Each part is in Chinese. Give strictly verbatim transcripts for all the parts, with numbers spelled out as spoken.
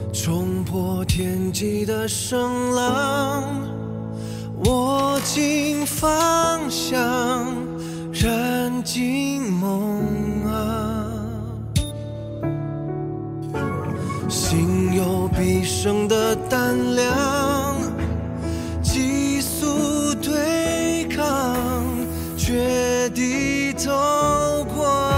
冲破天际的声浪，握紧方向，燃尽梦啊！心有必胜的胆量，急速对抗，绝地投光。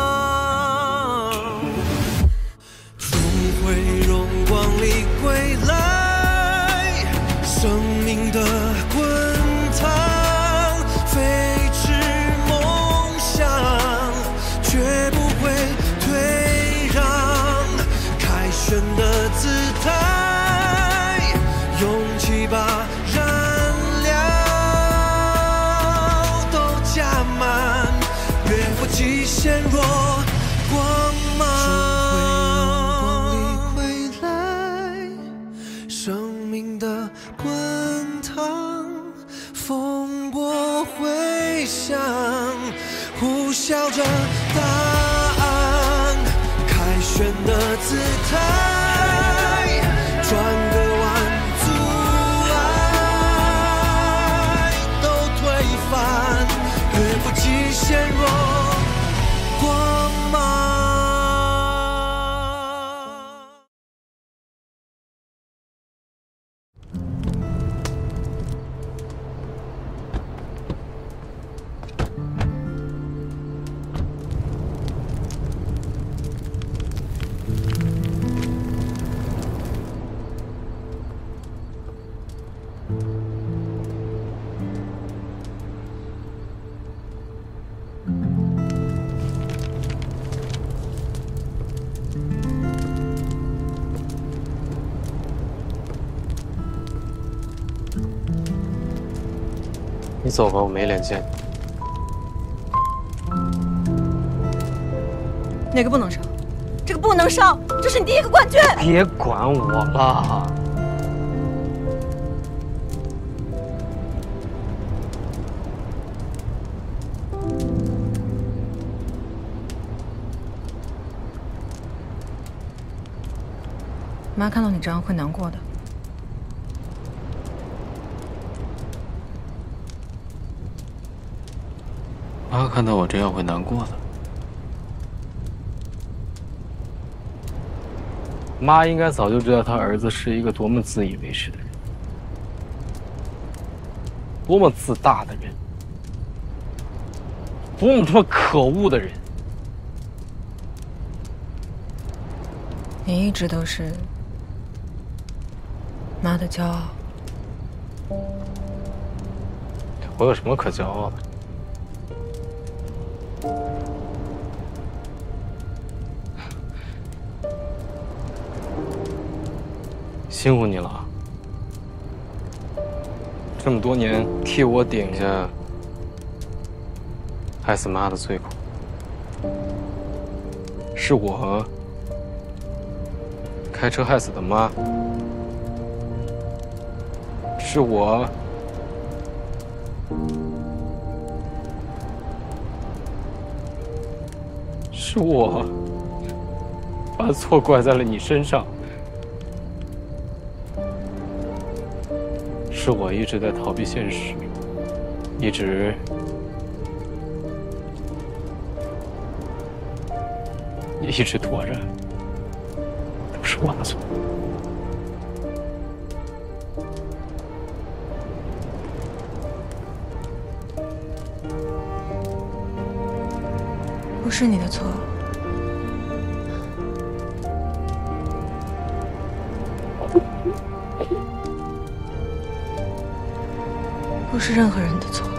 归来，生命的滚烫，飞驰梦想，绝不会退让。凯旋的姿态，勇气把燃料都加满，越过极限若光芒。 呼啸着答案，凯旋的姿态，转个弯，阻碍都推翻，越过极限若光芒。 你走吧，我没脸见你。哪个不能烧？这个不能烧，这是你第一个冠军。 别管我了。 妈看到你这样会难过的。 妈看到我这样会难过的。妈应该早就知道她儿子是一个多么自以为是的人，多么自大的人，多么他妈可恶的人。 你一直都是妈的骄傲。 我有什么可骄傲的？ 辛苦你了，这么多年替我顶下害死妈的罪过，是我开车害死的妈，是我是我把错怪在了你身上。 是我一直在逃避现实，一直一直拖着，都是我的错。 不是你的错。 不是任何人的错。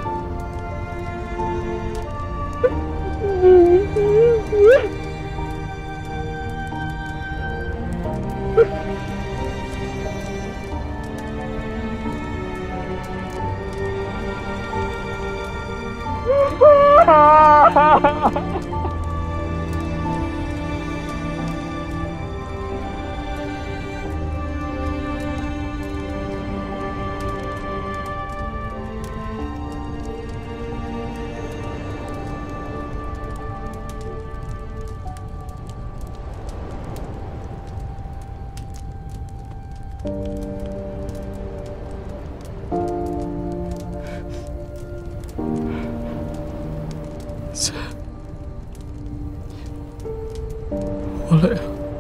姐，我累了。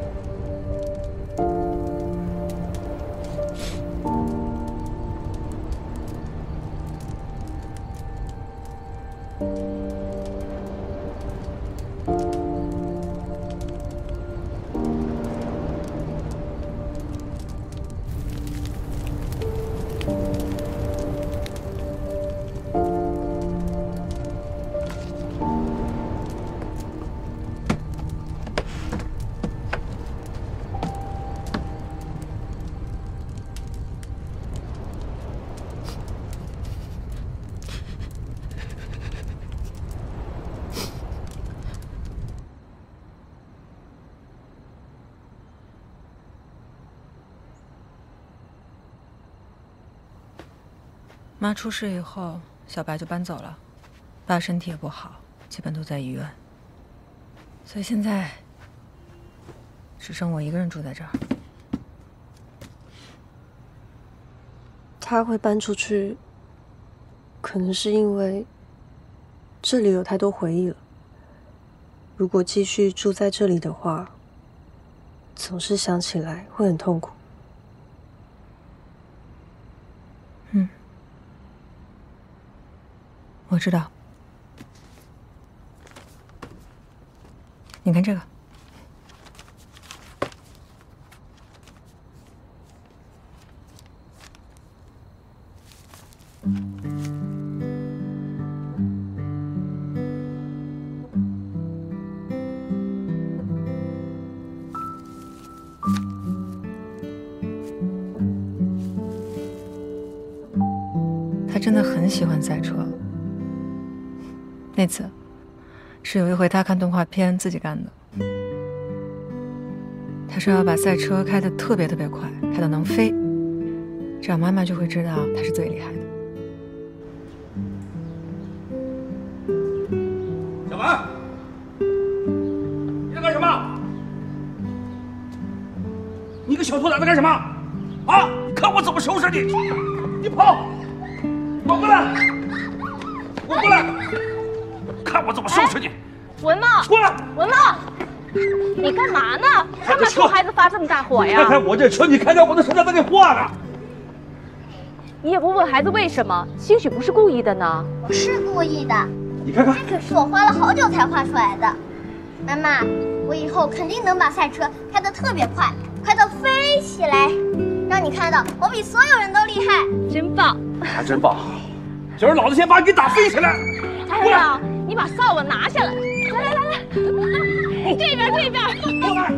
妈出事以后，小白就搬走了，爸身体也不好，基本都在医院，所以现在只剩我一个人住在这儿。 他会搬出去，可能是因为这里有太多回忆了。如果继续住在这里的话，总是想起来会很痛苦。 嗯。我知道，你看这个，他真的很喜欢赛车。那次是有一回他看动画片自己干的。他说要把赛车开得特别特别快，开到能飞，这样妈妈就会知道他是最厉害的。 小白，你在干什么？你个小兔崽子干什么？啊！看我怎么收拾你！你跑！滚过来！滚过来！看我怎么收拾你！ 文茂， 过来！ 文茂，你干嘛呢？干嘛冲孩子发这么大火呀？ 开开我这车，你开开我的车，让他给化了。 你也不问孩子为什么，兴许不是故意的呢。 我是故意的， 你看看， 这可是我花了好久才画出来的。妈妈，我以后肯定能把赛车开得特别快，快到飞起来，让你看到我比所有人都厉害。 真棒！ 还真棒！今儿老子先把你给打飞起来！ 哎呀，你把扫把拿下来！来来来来，这边这边， 过来！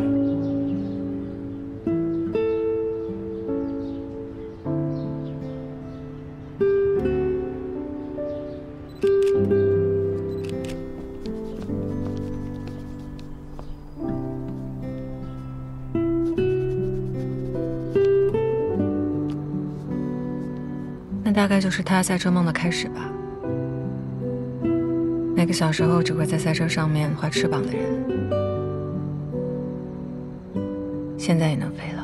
那大概就是他赛车梦的开始吧。那个小时候只会在赛车上面画翅膀的人，现在也能飞了。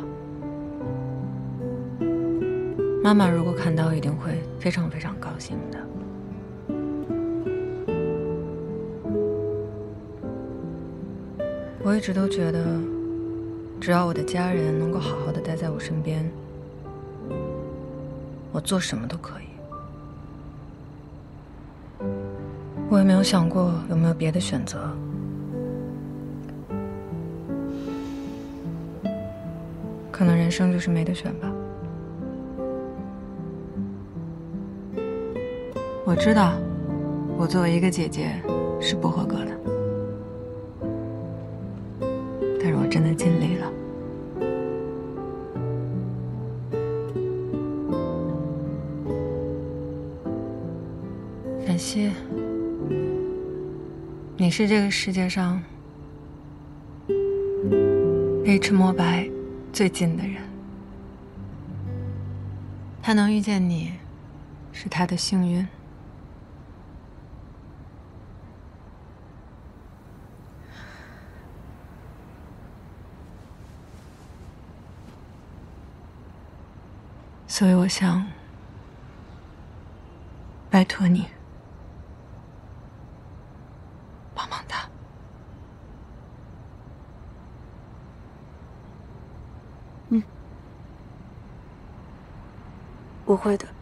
妈妈如果看到，一定会非常非常高兴的。我一直都觉得，只要我的家人能够好好的待在我身边，我做什么都可以。我也没有想过有没有别的选择。可能人生就是没得选吧。我知道，我作为一个姐姐是不合格的，但是我真的尽力了。感谢。你是这个世界上离陈墨白最近的人，他能遇见你，是他的幸运。 所以我想拜托你帮帮他。 嗯，我会的。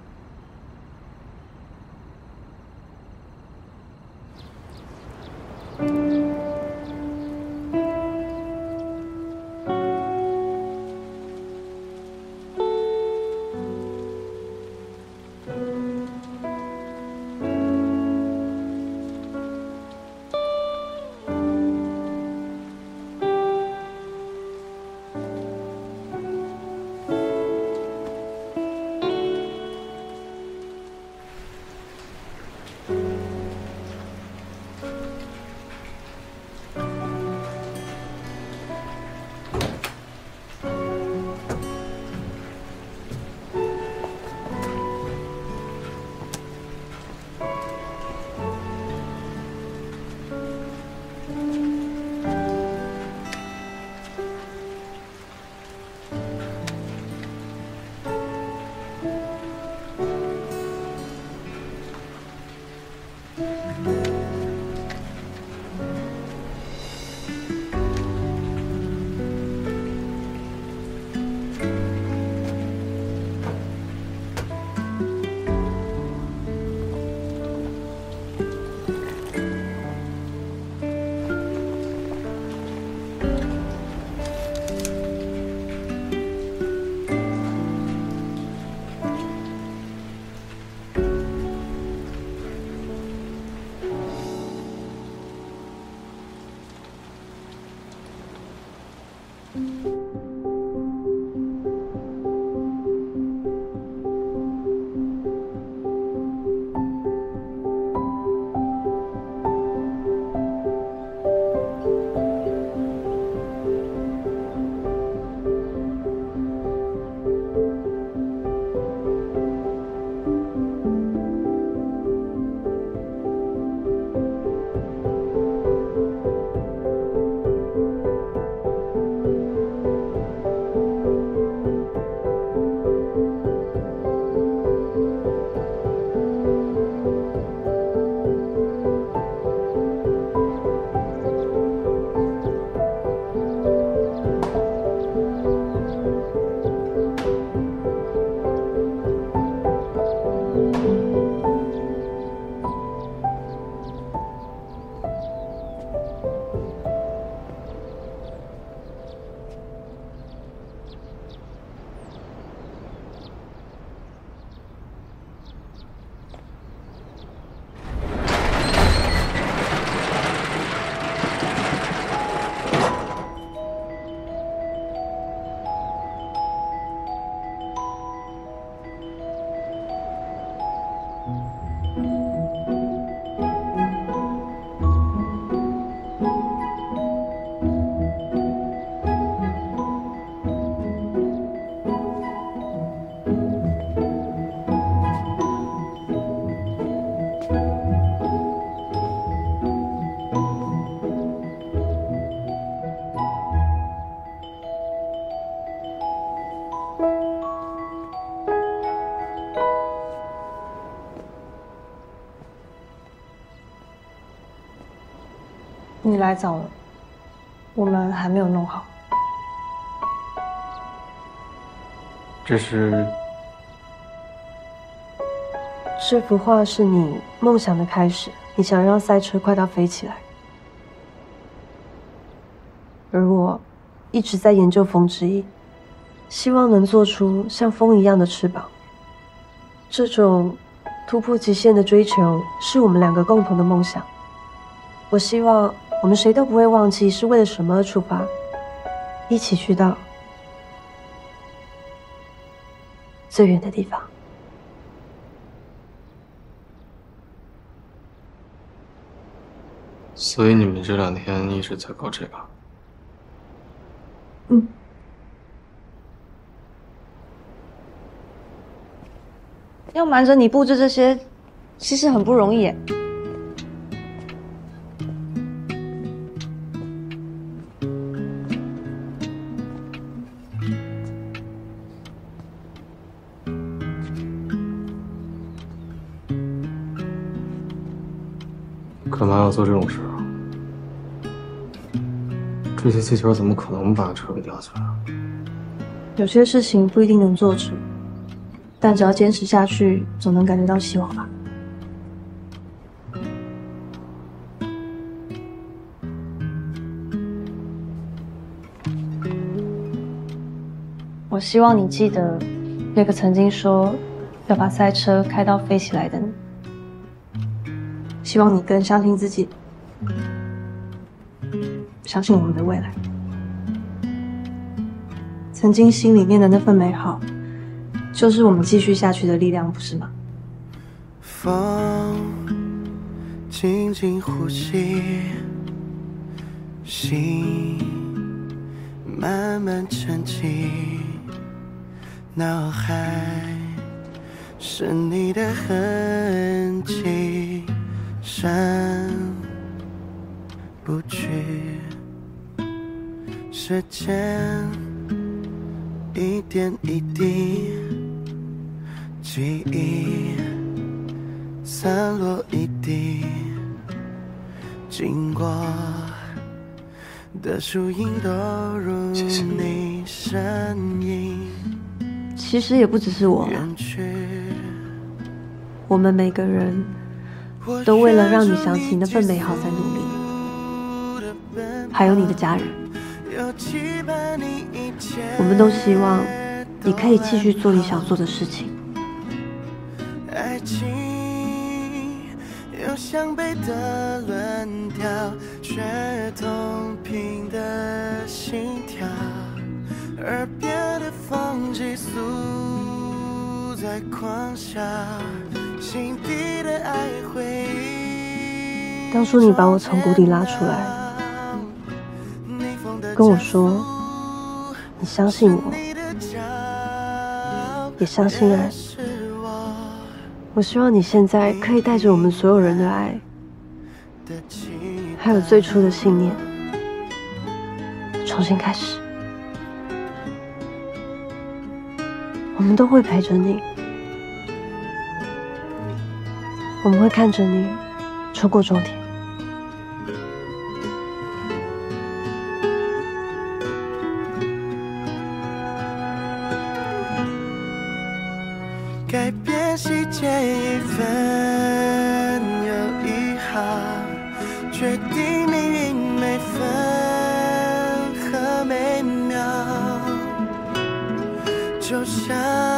你来早了，我们还没有弄好。 这是这幅画是你梦想的开始，你想让赛车快到飞起来，而我一直在研究风之翼，希望能做出像风一样的翅膀。这种突破极限的追求是我们两个共同的梦想。我希望我们谁都不会忘记是为了什么而出发，一起去到最远的地方。 所以你们这两天一直在搞这个？ 嗯。要瞒着你布置这些，其实很不容易耶。 干嘛要做这种事啊？这些气球怎么可能把车给吊起来啊？ 有些事情不一定能做成，但只要坚持下去，总能感觉到希望吧。我希望你记得那个曾经说要把赛车开到飞起来的你。希望你更相信自己，相信我们的未来。曾经心里面的那份美好，就是我们继续下去的力量，不是吗？ 风轻轻呼吸，心慢慢沉寂，脑海是你的痕迹，散不去。时间一点一滴，记忆散落一地，经过的树影都如你身影。 其实也不只是我啦，我们每个人都为了让你想起那份美好在努力，还有你的家人。我们都希望你可以继续做你想做的事情。 爱情有向北的轮条，却同频的心跳，耳边的风急速在狂笑，心底的爱回忆。 当初你把我从谷底拉出来，跟我说你相信我，也相信爱。我希望你现在可以带着我们所有人的爱，还有最初的信念，重新开始。我们都会陪着你，我们会看着你冲过终点。 改变细节一分又一毫，决定命运每分和每秒，就像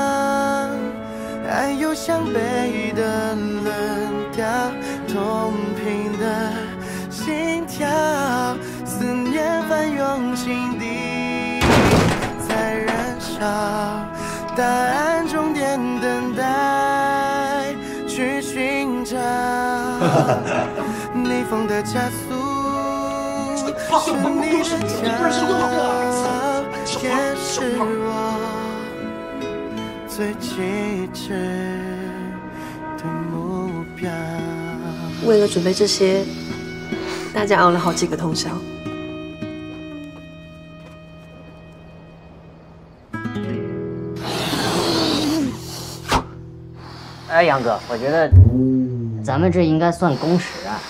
爱有向北的轮调，同频的心跳，思念翻涌心底在燃烧，答案终点等待去寻找，逆风的加速是你的骄傲，也是我最极致的目标。 为了准备这些，大家熬了好几个通宵。 哎，杨哥，我觉得咱们这应该算公时啊。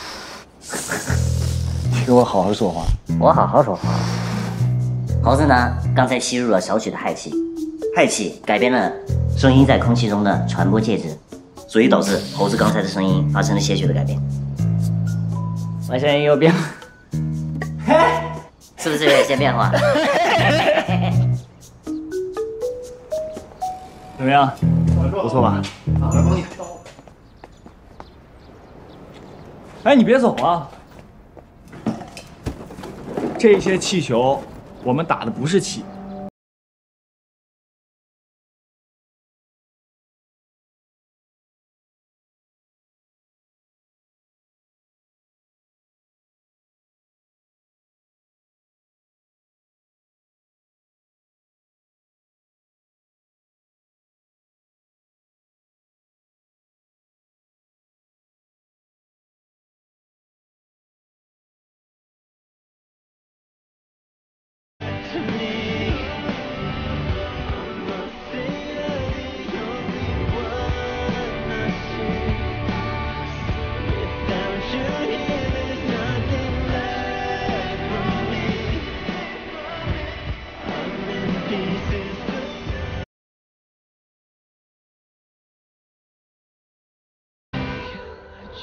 你给我好好说话。 我好好说话。猴子呢，刚才吸入了少许的氦气，氦气改变了声音在空气中的传播介质，所以导致猴子刚才的声音发生了些许的改变。我声音有变化，是不是有些变化？ 怎么样？不错吧？ 我来帮你。 哎，你别走啊！这些气球，我们打的不是气。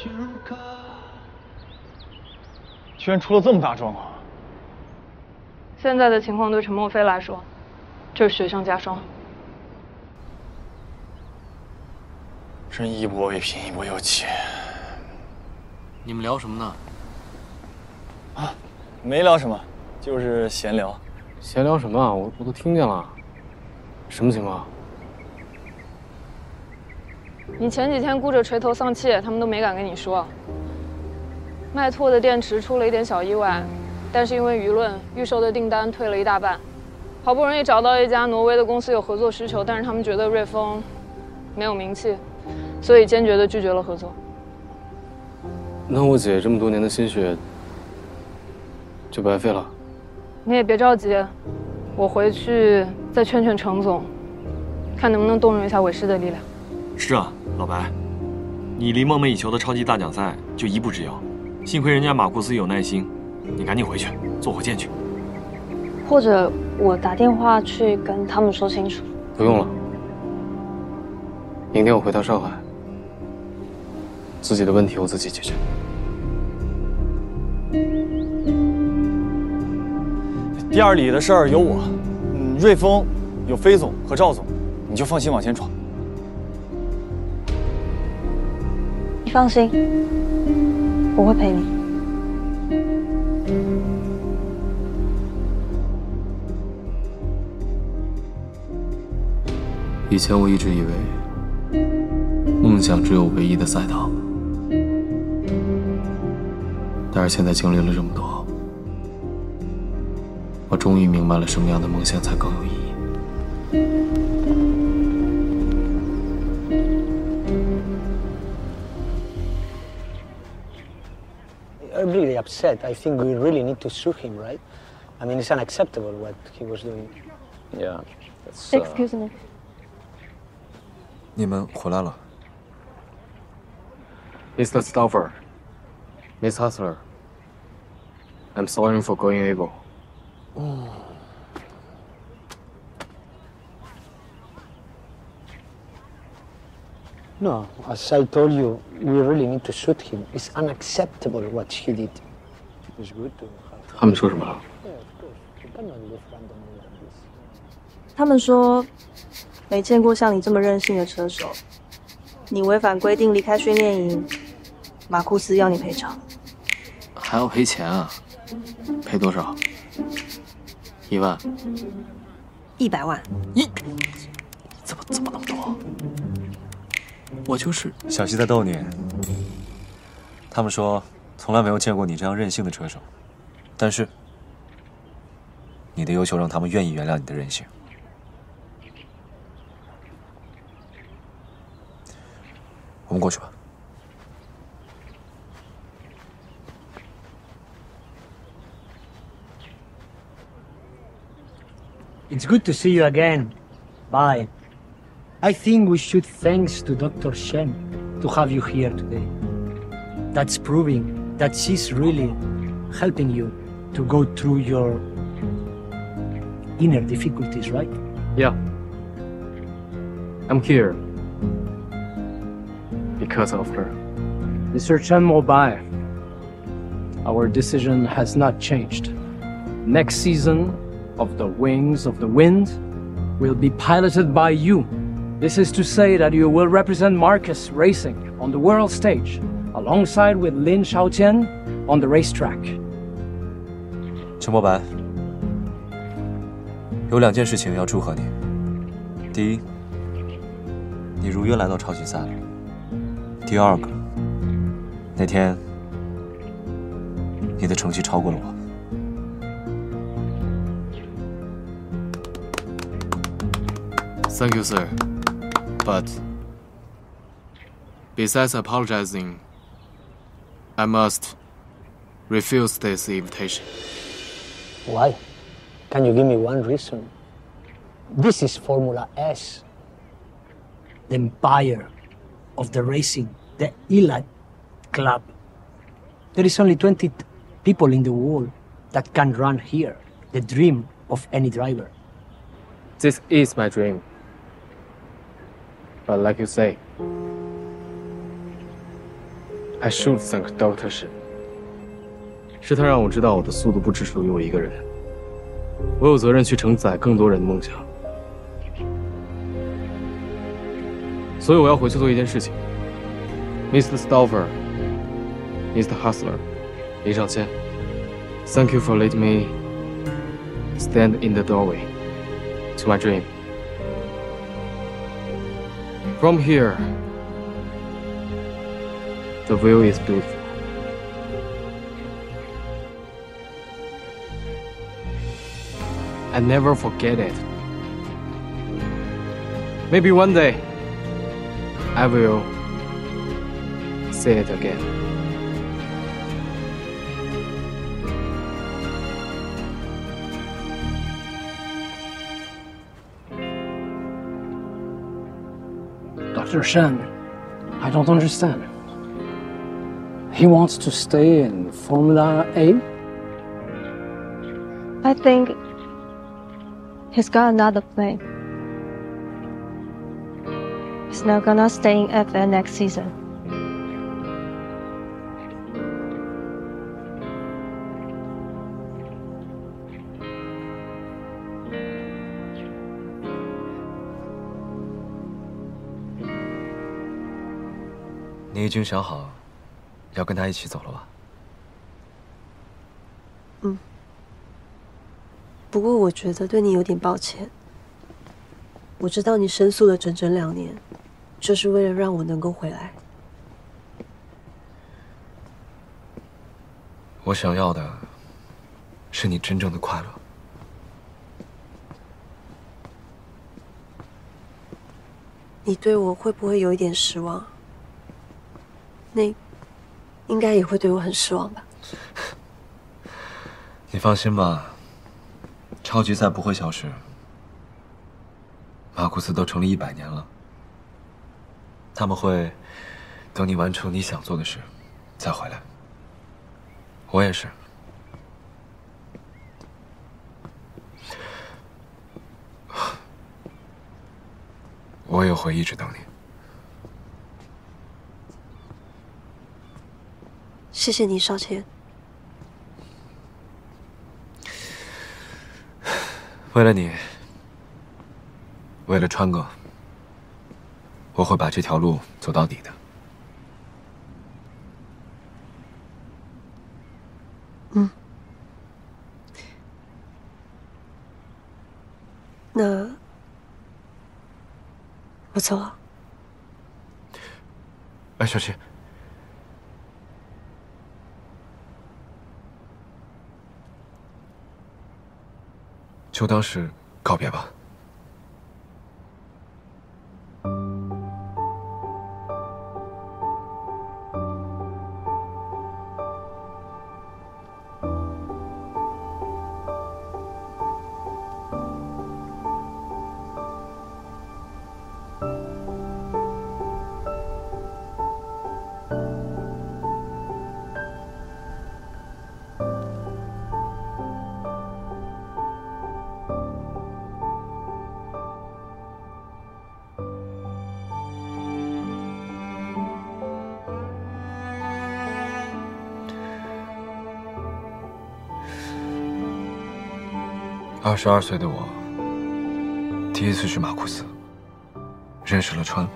居然出了这么大状况！ 现在的情况对陈墨菲来说，就是雪上加霜。 真一波未平，一波又起。 你们聊什么呢？ 啊，没聊什么，就是闲聊。 闲聊什么啊？我我都听见了。什么情况？ 你前几天顾着垂头丧气，他们都没敢跟你说。麦拓的电池出了一点小意外，但是因为舆论，预售的订单退了一大半。好不容易找到一家挪威的公司有合作需求，但是他们觉得瑞丰没有名气，所以坚决地拒绝了合作。 那我姐这么多年的心血就白费了。 你也别着急，我回去再劝劝程总，看能不能动用一下韦氏的力量。 是啊，老白，你离梦寐以求的超级大奖赛就一步之遥。幸亏人家马库斯有耐心，你赶紧回去坐火箭去。 或者我打电话去跟他们说清楚。 不用了，明天我回趟上海，自己的问题我自己解决。 第二里的事儿有我，嗯，瑞丰有飞总和赵总，你就放心往前闯。 你放心，我会陪你。 以前我一直以为，梦想只有唯一的赛道，但是现在经历了这么多，我终于明白了什么样的梦想才更有意义。 I'm really upset. I think we really need to sue him, right? I mean, it's unacceptable what he was doing. Yeah. That's, uh... Excuse me. 你们回来了 ，Mister Stauffer, Miss Hustler. I'm sorry for going evil. No, as I told you, we really need to shoot him. It's unacceptable what he did. It was good to have. 他们说什么？ Yeah, of course. You cannot live randomly like this. 他们说，没见过像你这么任性的车手。你违反规定离开训练营，马库斯要你赔偿。 还要赔钱啊？赔多少？一万？ 一百万？ 一？怎么怎么那么多？我就是小西在逗你。他们说从来没有见过你这样任性的车手，但是你的优秀让他们愿意原谅你的任性。我们过去吧。 It's good to see you again. Bye. I think we should thanks to Doctor Shen to have you here today. That's proving that she's really helping you to go through your inner difficulties, right? Yeah. I'm here because of her. Mister Chen Mobai, our decision has not changed. Next season of The Wings of the Wind will be piloted by you. This is to say that you will represent Marcus Racing on the world stage, alongside with Lin Shaotian on the racetrack. 陈柏白，有两件事情要祝贺你。第一，你如约来到超级赛了。第二个，那天你的成绩超过了我。 Thank you, sir. But besides apologizing, I must refuse this invitation. Why? Can you give me one reason? This is Formula S. The empire of the racing, the elite club. There is only twenty people in the world that can run here, the dream of any driver. This is my dream. But like you say, I should thank Doctor Shen。是他让我知道我的速度不只属于我一个人，我有责任去承载更多人的梦想。所以我要回去做一件事情。Mister Stauffer，Mister Hustler， 林尚谦 ，Thank you for letting me stand in the doorway to my dream. From here, the view is beautiful. I never forget it. Maybe one day, I will say it again. Doctor Shen, I don't understand. He wants to stay in Formula A? I think he's got another plan. He's not gonna stay in F one next season. 你已经想好要跟他一起走了吧？ 嗯。不过我觉得对你有点抱歉。我知道你申诉了整整两年，就是为了让我能够回来。 我想要的是你真正的快乐。 你对我会不会有一点失望？那应该也会对我很失望吧？ 你放心吧，超级赛不会消失。马库斯都成立一百年了，他们会等你完成你想做的事，再回来。我也是。我也会一直等你。 谢谢你，少谦。 为了你，为了川哥，我会把这条路走到底的。 嗯。那我走了。 哎，小七。就当是告别吧。二十二岁的我，第一次去马库斯，认识了川，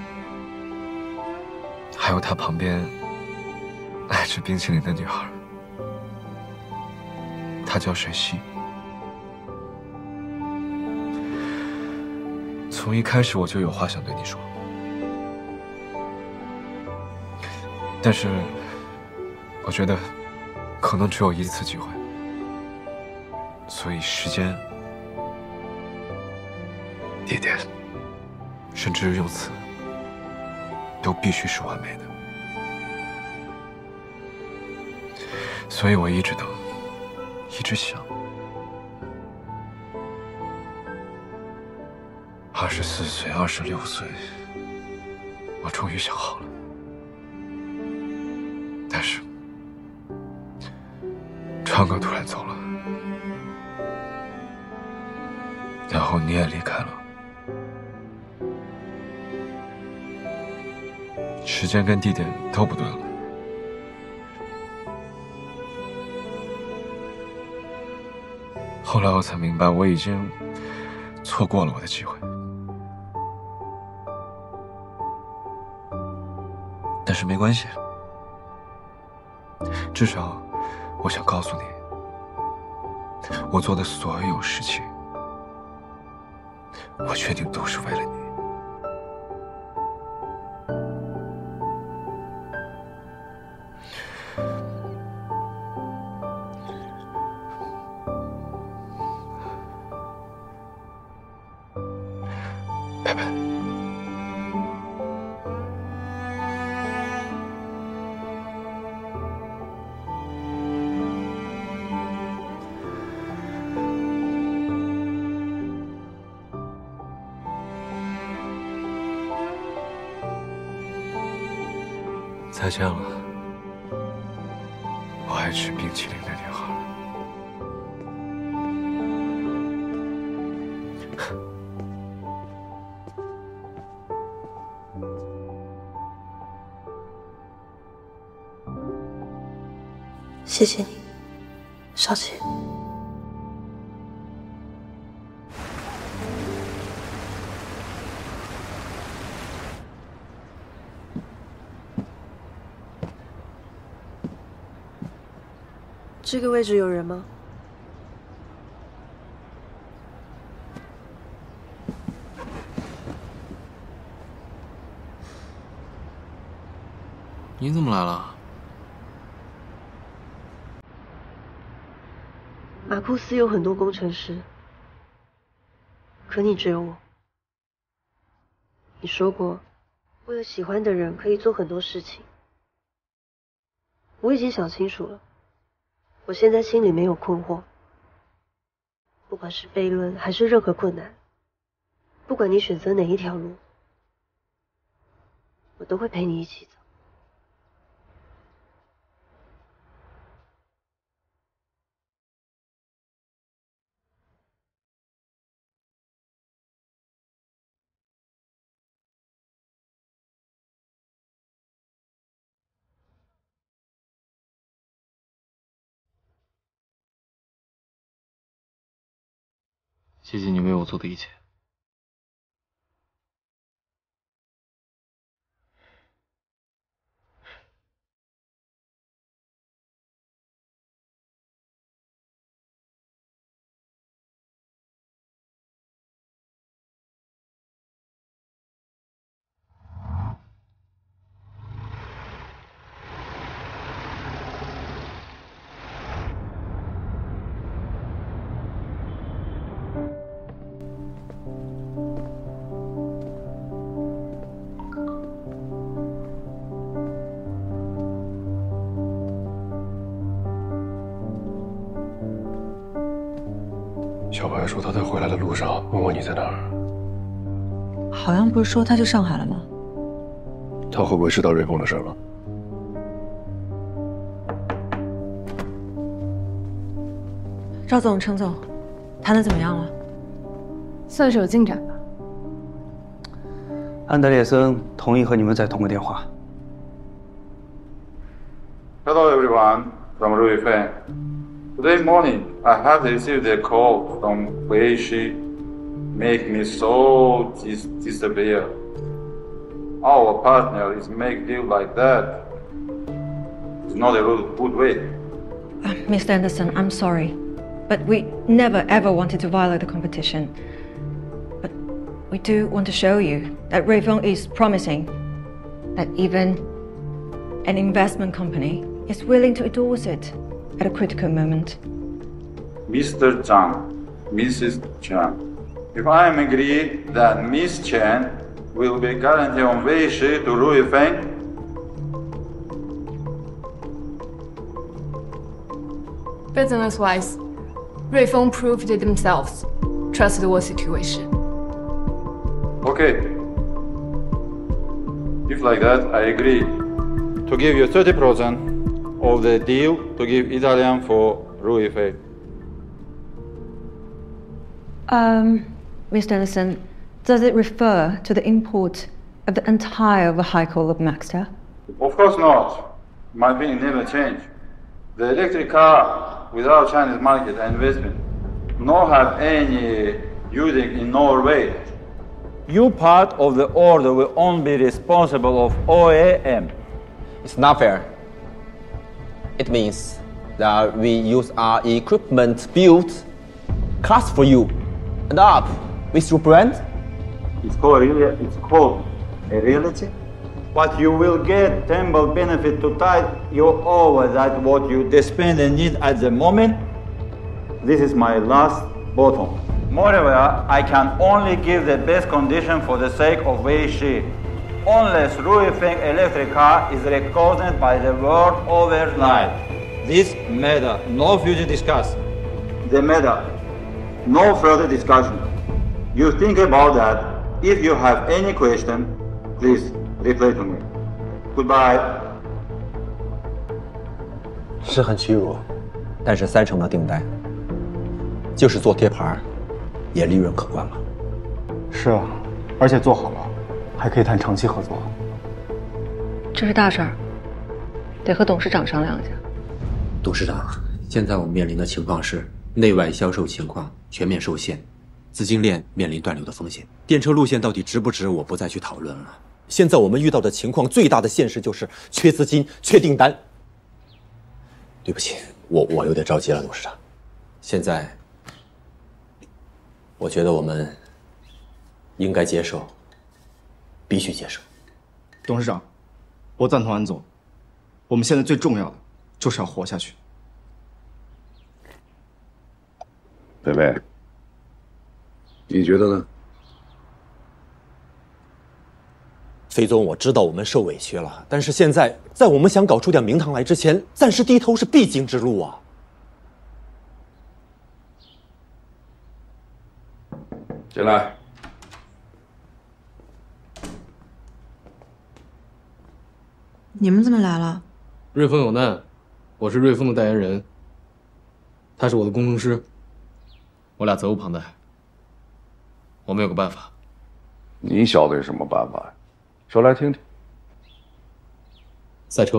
还有他旁边爱吃冰淇淋的女孩，她叫沈西。从一开始我就有话想对你说，但是我觉得可能只有一次机会。所以时间、地点，甚至用词，都必须是完美的。所以我一直等，一直想。二十四岁、二十六岁，我终于想好了。但是，川哥突然走了。然后你也离开了，时间跟地点都不对了。 后来我才明白，我已经错过了我的机会。但是没关系，至少我想告诉你，我做的所有事情，我确定都是为了你。拜拜。再见了，我爱吃冰淇淋的女孩。 谢谢你，少奇。这个位置有人吗？ 你怎么来了？ 马库斯有很多工程师，可你只有我。你说过，为了喜欢的人可以做很多事情。我已经想清楚了。我现在心里没有困惑，不管是悖论还是任何困难，不管你选择哪一条路，我都会陪你一起走。 谢谢你为我做的一切。 小白说他在回来的路上问我你在哪儿。 好像不是说他去上海了吗？ 他会不会知道瑞丰的事了？ 赵总、程总，谈的怎么样了？ 算是有进展吧。 安德烈森同意和你们再通个电话。 Hello everyone, from Ruifeng. Today morning, I have received a call from Wei Shi, make me so dis disappear. Our partner is make deal like that. It's not a good, good way. Uh, Mister Anderson, I'm sorry, but we never ever wanted to violate the competition. But we do want to show you that Ruifeng is promising that even an investment company is willing to endorse it at a critical moment. Mister Zhang, Missus Chen, if I am agree that Miss Chen will be guaranteed on Wei Shi to Ruifeng, business-wise, Ruifeng proved themselves trustworthy situation. Okay. If like that, I agree to give you thirty percent of the deal to give Italian for Ruifeng. Um, Mister Anderson, does it refer to the import of the entire vehicle of Maxter? Of course not. My opinion never changed. The electric car without Chinese market and investment nor have any using in Norway. You part of the order will only be responsible of O A M. It's not fair. It means that we use our equipment built class for you and up with your brand. It's called, it's called a reality. But you will get temple benefit to tide you over that what you spend and need at the moment. This is my last bottom. Moreover, I can only give the best condition for the sake of Weishi. Unless Ruifeng electric car is recognized by the world overnight. This matter, no future discuss. The matter, no further discussion. You think about that. If you have any question, please reply to me. Goodbye. 是很屈辱，但是三成的订单，就是做贴牌，也利润可观了。 是啊，而且做好了，还可以谈长期合作。 这是大事儿，得和董事长商量一下。 董事长，现在我们面临的情况是内外销售情况全面受限，资金链面临断流的风险。电车路线到底值不值，我不再去讨论了。 现在我们遇到的情况最大的现实就是缺资金、缺订单。对不起，我我有点着急了，董事长。现在，我觉得我们应该接受，必须接受。 董事长，我赞同安总。我们现在最重要的就是要活下去。 北北，你觉得呢？ 飞总，我知道我们受委屈了，但是现在在我们想搞出点名堂来之前，暂时低头是必经之路啊。 进来。 你们怎么来了？ 瑞丰有难，我是瑞丰的代言人，他是我的工程师，我俩责无旁贷。我们有个办法。 你晓得有什么办法呀？说来听听。 赛车。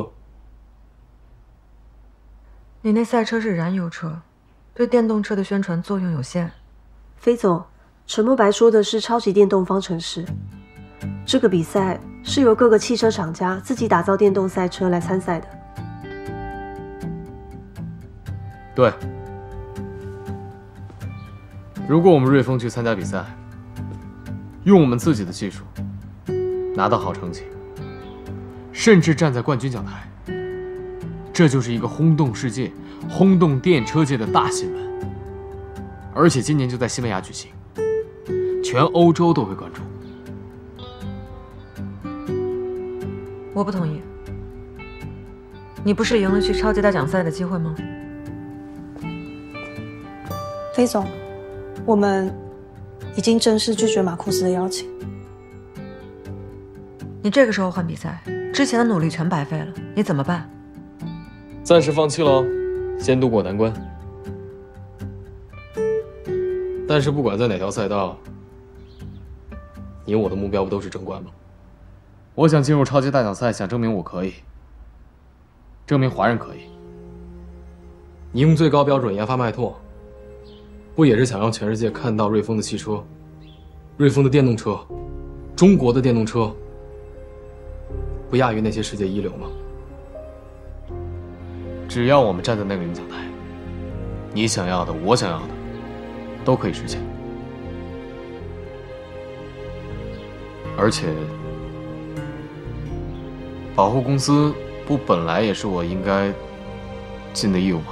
你那赛车是燃油车，对电动车的宣传作用有限。 飞总，陈慕白说的是超级电动方程式。这个比赛是由各个汽车厂家自己打造电动赛车来参赛的。 对。如果我们瑞丰去参加比赛，用我们自己的技术拿到好成绩，甚至站在冠军讲台，这就是一个轰动世界、轰动电车界的大新闻。而且今年就在西班牙举行，全欧洲都会关注。 我不同意。你不是赢了去超级大奖赛的机会吗？ 飞总，我们已经正式拒绝马库斯的邀请。 你这个时候换比赛，之前的努力全白费了，你怎么办？ 暂时放弃了，先度过难关。但是不管在哪条赛道，你我的目标不都是争冠吗？我想进入超级大奖赛，想证明我可以，证明华人可以。你用最高标准研发迈拓，不也是想让全世界看到瑞丰的汽车、瑞丰的电动车、中国的电动车不亚于那些世界一流吗？只要我们站在那个领奖台，你想要的，我想要的，都可以实现。而且，保护公司不本来也是我应该尽的义务吗？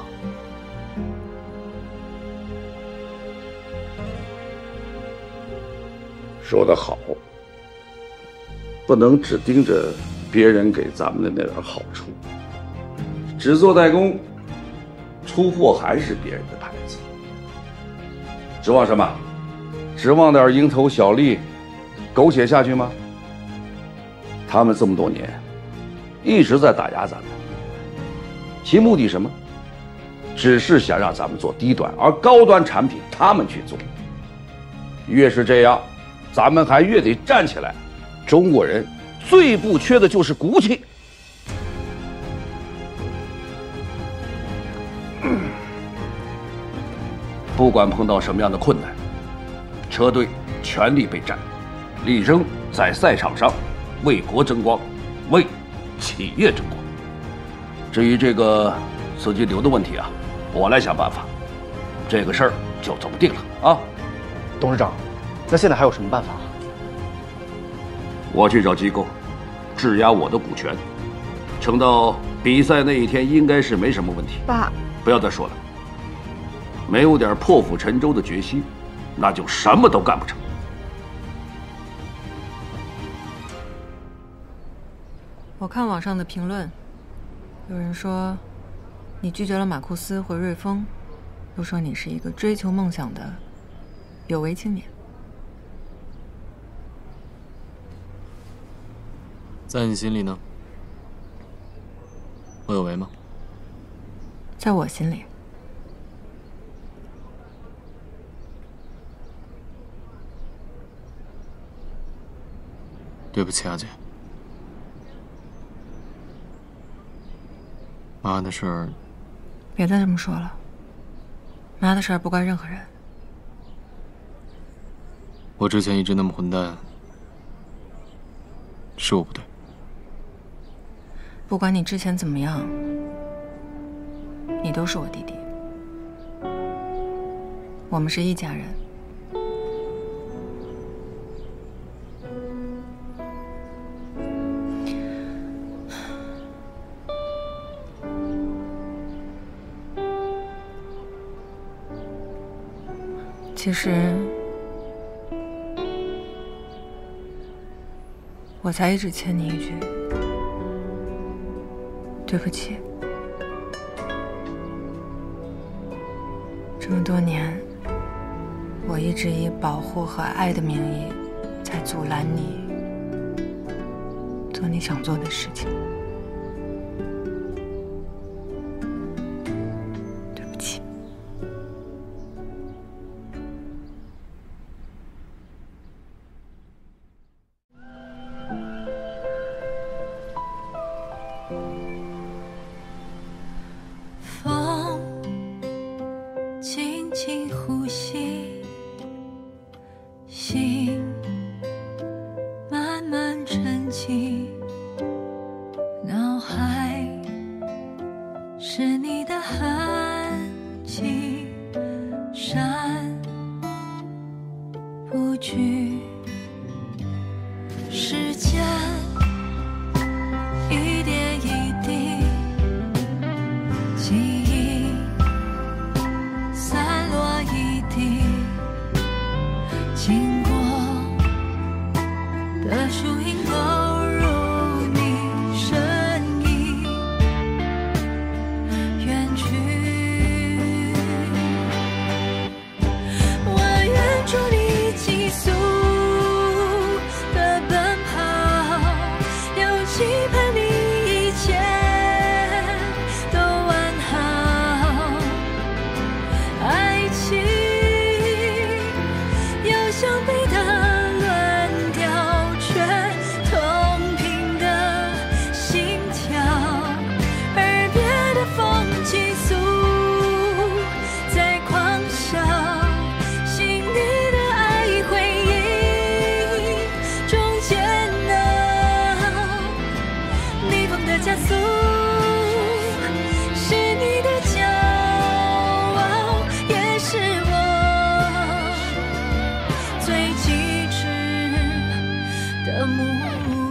说得好，不能只盯着别人给咱们的那点好处，只做代工，出货还是别人的牌子。指望什么？指望点蝇头小利，苟且下去吗？他们这么多年一直在打压咱们，其目的什么？只是想让咱们做低端，而高端产品他们去做。越是这样，咱们还越得站起来。中国人最不缺的就是骨气。 不管碰到什么样的困难，车队全力备战，力争在赛场上为国争光，为企业争光。至于这个资金流的问题啊，我来想办法。这个事儿就这么定了啊。 董事长，那现在还有什么办法？ 我去找机构，质押我的股权，撑到比赛那一天应该是没什么问题。 爸， 不要再说了，没有点破釜沉舟的决心，那就什么都干不成。 我看网上的评论，有人说你拒绝了马库斯和瑞丰，又说你是一个追求梦想的有为青年。 在你心里呢？我有为吗？ 在我心里， 对不起，阿姐。妈的事儿， 别再这么说了。妈的事儿不怪任何人。 我之前一直那么混蛋，是我不对。 不管你之前怎么样，你都是我弟弟，我们是一家人。其实，我才一直欠你一句对不起。这么多年，我一直以保护和爱的名义，在阻拦你做你想做的事情。对不起。 风轻轻呼吸，心慢慢沉寂，脑海是你的痕迹，闪不去，时间一点一滴，记忆散落一地，经过的树影勾入你身影，远去。我愿助你急速的奔跑，又期盼你一切都完好。爱情有相悖的论调，却同频的心跳，耳边的风急速在狂笑，心底的爱回应中煎熬，逆风的加速是你的骄傲，也是我最机智的目